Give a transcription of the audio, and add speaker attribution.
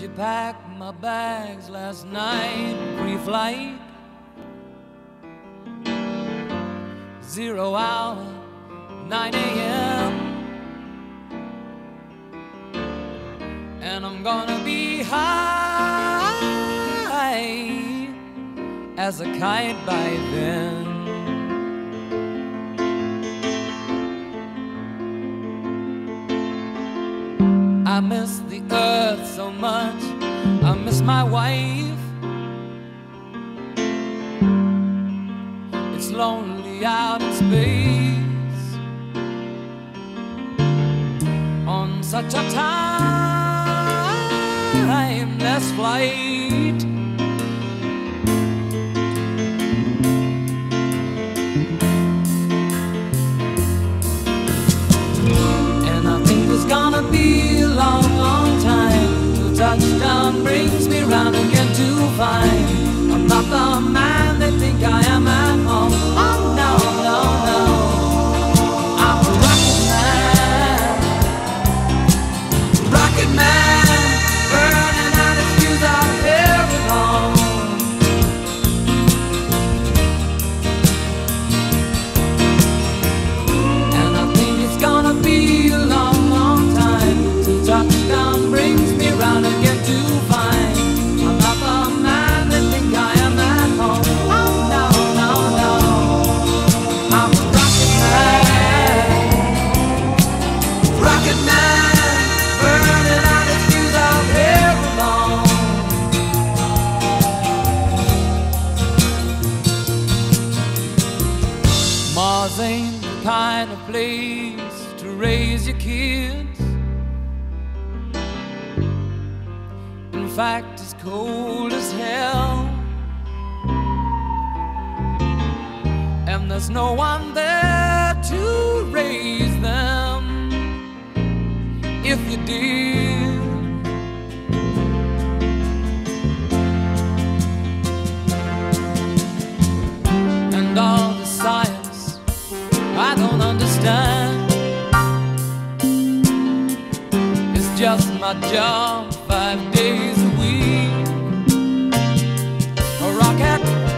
Speaker 1: She packed my bags last night, pre-flight, 0 hour, 9 a.m. And I'm gonna be high as a kite by then. I miss the earth so much, I miss my wife. It's lonely out in space on such a timeless flight. And I think it's gonna be a long, long time till touchdown brings me round again to find I'm not the man they think I am at home. Oh no, no, no, I'm a rocket man, burning out his fuse out here alone. And I think it's gonna be a long, long time till touchdown brings me round again to find I'm not the man they think I am at home. Oh no, no, no, I'm a rocket man, burning out his fuse out here alone. Mars ain't the kind of place to raise your kids. In fact, it's cold as hell, and there's no one there to raise them if you did. And all the science I don't understand, it's just my job 5 days a week. A rocket